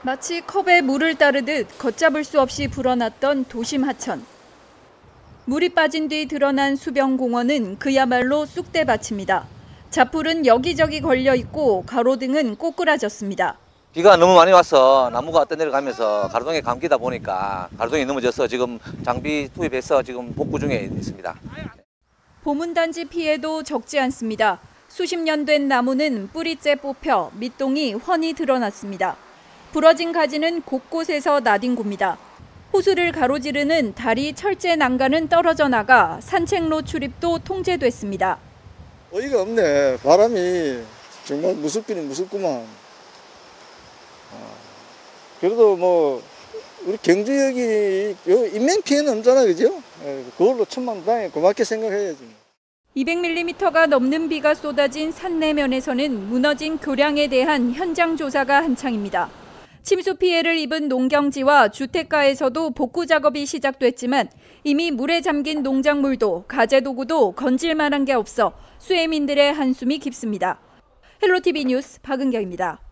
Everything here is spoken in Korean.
마치 컵에 물을 따르듯 걷잡을 수 없이 불어났던 도심 하천. 물이 빠진 뒤 드러난 수변공원은 그야말로 쑥대밭입니다. 자풀은 여기저기 걸려 있고 가로등은 꼬꾸라졌습니다. 비가 너무 많이 와서 나무가 떠내려가면서 가로등에 감기다 보니까 가로등이 넘어져서 지금 장비 투입해서 지금 복구 중에 있습니다. 보문단지 피해도 적지 않습니다. 수십 년 된 나무는 뿌리째 뽑혀 밑동이 훤히 드러났습니다. 부러진 가지는 곳곳에서 나뒹굽니다. 호수를 가로지르는 다리 철제 난간은 떨어져 나가 산책로 출입도 통제됐습니다. 어이가 없네. 바람이 정말 무섭기는 무섭구만. 그래도 뭐 우리 경주역이 인명 피해는 없잖아, 그죠? 그걸로 천만다행히 고맙게 생각해야지. 200mm가 넘는 비가 쏟아진 산내면에서는 무너진 교량에 대한 현장 조사가 한창입니다. 침수 피해를 입은 농경지와 주택가에서도 복구 작업이 시작됐지만 이미 물에 잠긴 농작물도 가재도구도 건질 만한 게 없어 수해민들의 한숨이 깊습니다. 헬로티비 뉴스 박은경입니다.